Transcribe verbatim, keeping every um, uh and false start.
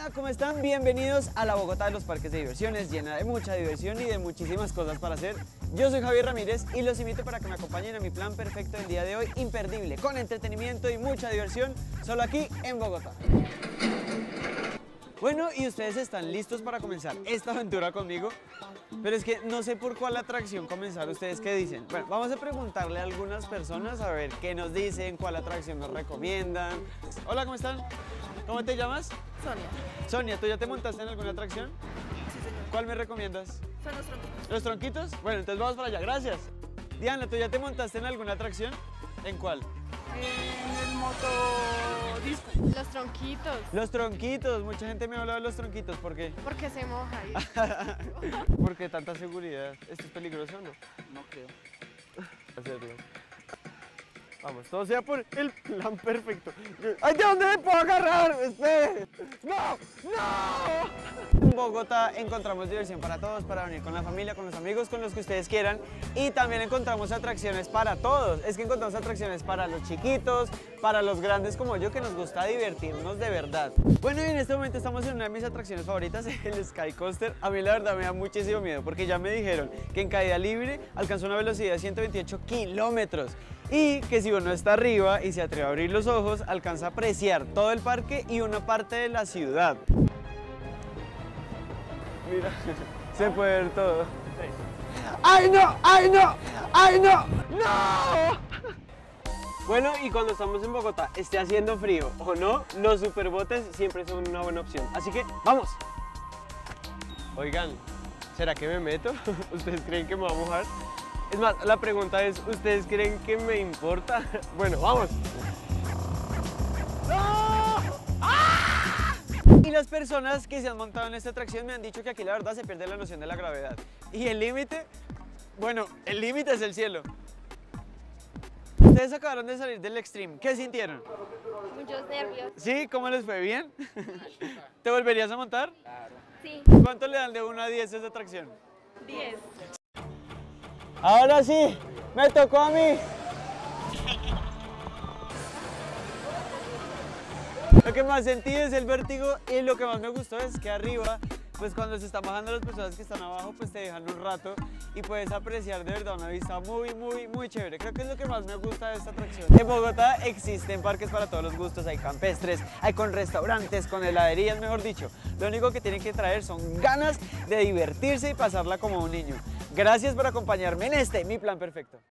Hola, ¿cómo están? Bienvenidos a la Bogotá de los parques de diversiones, llena de mucha diversión y de muchísimas cosas para hacer. Yo soy Javier Ramírez y los invito para que me acompañen a mi plan perfecto del día de hoy, imperdible, con entretenimiento y mucha diversión, solo aquí en Bogotá. Bueno, y ustedes están listos para comenzar esta aventura conmigo, pero es que no sé por cuál atracción comenzar. ¿Ustedes qué dicen? Bueno, vamos a preguntarle a algunas personas a ver qué nos dicen, cuál atracción nos recomiendan. Hola, ¿cómo están? ¿Cómo te llamas? Sonia. Sonia, ¿tú ya te montaste en alguna atracción? Sí, señor. ¿Cuál me recomiendas? Son los tronquitos. ¿Los tronquitos? Bueno, entonces vamos para allá, gracias. Diana, ¿tú ya te montaste en alguna atracción? ¿En cuál? En el motodisco. Los tronquitos, Los tronquitos, mucha gente me ha hablado de los tronquitos, ¿por qué? porque se moja ahí. ¿Por qué tanta seguridad? ¿Esto es peligroso o no? No creo. Hacerlo. Vamos, todo sea por el plan perfecto. ¡Ay, de dónde me puedo agarrar! ¡Espere! ¡No! ¡No! En Bogotá encontramos diversión para todos, para venir con la familia, con los amigos, con los que ustedes quieran. Y también encontramos atracciones para todos. Es que encontramos atracciones para los chiquitos, para los grandes como yo, que nos gusta divertirnos de verdad. Bueno, y en este momento estamos en una de mis atracciones favoritas, el Sky Coaster. A mí la verdad me da muchísimo miedo, porque ya me dijeron que en caída libre alcanzó una velocidad de ciento veintiocho kilómetros. Y que si uno está arriba y se atreve a abrir los ojos, alcanza a apreciar todo el parque y una parte de la ciudad. Mira, se puede ver todo. ¡Ay, no! ¡Ay, no! ¡Ay, no! ¡No! Bueno, y cuando estamos en Bogotá, esté haciendo frío o no, los superbotes siempre son una buena opción. Así que, ¡vamos! Oigan, ¿será que me meto? ¿Ustedes creen que me va a mojar? Es más, la pregunta es, ¿ustedes creen que me importa? Bueno, vamos. ¡No! ¡Ah! Y las personas que se han montado en esta atracción me han dicho que aquí la verdad se pierde la noción de la gravedad. Y el límite, bueno, el límite es el cielo. Ustedes acabaron de salir del Extreme, ¿qué sintieron? Muchos nervios. ¿Sí? ¿Cómo les fue? ¿Bien? ¿Te volverías a montar? Sí. ¿Cuánto le dan de uno a diez a esta atracción? diez. Ahora sí, me tocó a mí. Lo que más sentí es el vértigo y lo que más me gustó es que arriba, pues cuando se están bajando las personas que están abajo, pues te dejan un rato y puedes apreciar de verdad una vista muy, muy, muy chévere. Creo que es lo que más me gusta de esta atracción. En Bogotá existen parques para todos los gustos, hay campestres, hay con restaurantes, con heladerías, mejor dicho. Lo único que tienen que traer son ganas de divertirse y pasarla como un niño. Gracias por acompañarme en este, mi plan perfecto.